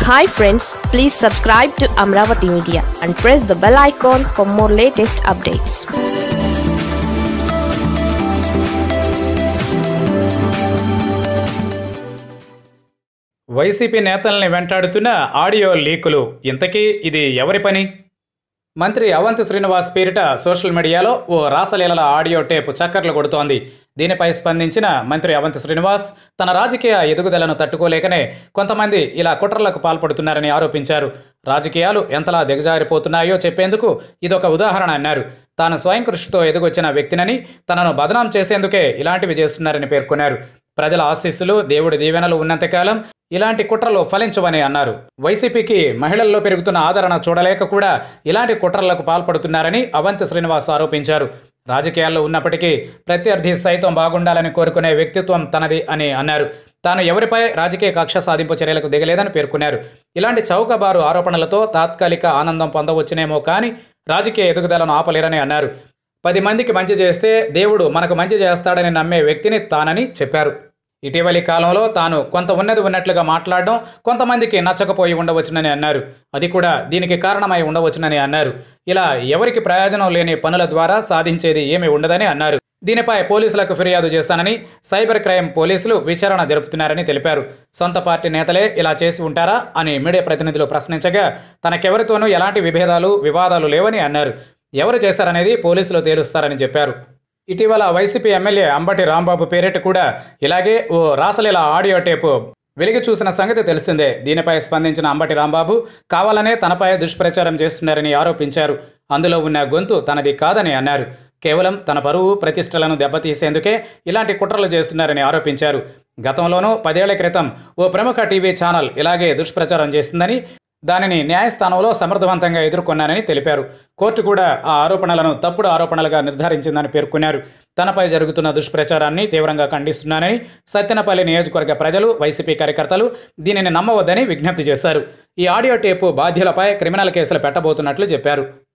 Hi friends, please subscribe to Amravati Media and press the bell icon for more latest updates. YCP నేతల్ని వెంటాడుతున్న audio లీకులు. ఇంతకీ ఇది ఎవరి పని? మంత్రి అవంతి శ్రీనివాస్ పేరిట సోషల్ మీడియాలో ఓ రాసలీలల ఆడియో టేప్ చక్కర్లు కొడుతోంది. దీనిపై స్పందించిన మంత్రి అవంతి శ్రీనివాస్ తన రాజకీయ ఎదుగుదలను తట్టుకోలేకనే కొంతమంది ఇలా కుట్రలకు పాల్పడుతున్నారని ఆరోపించారు. రాజకీయాలు ఎంతలా దిగజారిపోతున్నాయో చెప్పేందుకు ఇదొక ఉదాహరణ అన్నారు. తాను స్వయం కృషితో ఎదుగొచ్చిన వ్యక్తినని, తనను బదనాం చేసేందుకే ఇలాంటివి చేస్తున్నారని పేర్కొన్నారు. ప్రజల ఆశీస్సులు, దేవుడి దీవెనలు ఉన్నంతకాలం ఇలాంటి కుట్రలు ఫలించవని అన్నారు. వైసీపీకి మహిళల్లో పెరుగుతున్న ఆదరణ చూడలేక కూడా ఇలాంటి కుట్రలకు పాల్పడుతున్నారని అవంతి శ్రీనివాస్ ఆరోపించారు. రాజకీయాల్లో ఉన్నప్పటికీ ప్రత్యర్థి సైతం బాగుండాలని కోరుకునే వ్యక్తిత్వం తనది అని అన్నారు. తాను ఎవరిపై రాజకీయ కక్ష సాధింపు చర్యలకు దిగలేదని పేర్కొన్నారు. ఇలాంటి చౌకబారు ఆరోపణలతో తాత్కాలిక ఆనందం పొందవచ్చునేమో కానీ రాజకీయ ఎదుగుదలను ఆపలేరని అన్నారు. 10 మందికి మంచి చేస్తే దేవుడు మనకు మంచి చేస్తాడని నమ్మే వ్యక్తిని తానని చెప్పారు. ఇటీవలి కాలంలో తాను కొంత ఉన్నది ఉన్నట్లుగా మాట్లాడడం కొంతమందికి నచ్చకపోయి ఉండవచ్చునని అన్నారు. అది కూడా దీనికి కారణమై ఉండవచ్చునని అన్నారు. ఇలా ఎవరికి ప్రయోజనం లేని పనుల ద్వారా సాధించేది ఏమీ ఉండదని అన్నారు. దీనిపై పోలీసులకు ఫిర్యాదు చేస్తానని, సైబర్ క్రైమ్ పోలీసులు విచారణ జరుపుతున్నారని తెలిపారు. సొంత పార్టీ నేతలే ఇలా చేసి ఉంటారా అని మీడియా ప్రతినిధులు ప్రశ్నించగా తనకెవరితోనూ ఎలాంటి వివాదాలు లేవని అన్నారు. ఎవరు చేశారనేది పోలీసులు తేలుస్తారని చెప్పారు. ఇటీవల వైసీపీ ఎమ్మెల్యే అంబటి రాంబాబు పేరిట కూడా ఇలాగే ఓ రాసలీల ఆడియో టేపు వెలుగు చూసిన సంగతి తెలిసిందే. దీనిపై స్పందించిన అంబటి రాంబాబు కావాలనే తనపై దుష్ప్రచారం చేస్తున్నారని ఆరోపించారు. అందులో ఉన్న గొంతు తనది కాదని అన్నారు. కేవలం తన పరువు ప్రతిష్టలను దెబ్బతీసేందుకే ఇలాంటి కుట్రలు చేస్తున్నారని ఆరోపించారు. గతంలోనూ 10 ఏళ్ల క్రితం ఓ ప్రముఖ టీవీ ఛానల్ ఇలాగే దుష్ప్రచారం చేసిందని, దానిని న్యాయస్థానంలో సమర్థవంతంగా ఎదుర్కొన్నానని తెలిపారు. కోర్టు కూడా ఆ ఆరోపణలను తప్పుడు ఆరోపణలుగా నిర్ధారించిందని పేర్కొన్నారు. తనపై జరుగుతున్న దుష్ప్రచారాన్ని తీవ్రంగా ఖండిస్తున్నానని, సత్తెనపల్లి నియోజకవర్గ ప్రజలు, వైసీపీ కార్యకర్తలు దీనిని నమ్మవద్దని విజ్ఞప్తి చేశారు. ఈ ఆడియో టేపు బాధ్యులపై క్రిమినల్ కేసులు పెట్టబోతున్నట్లు చెప్పారు.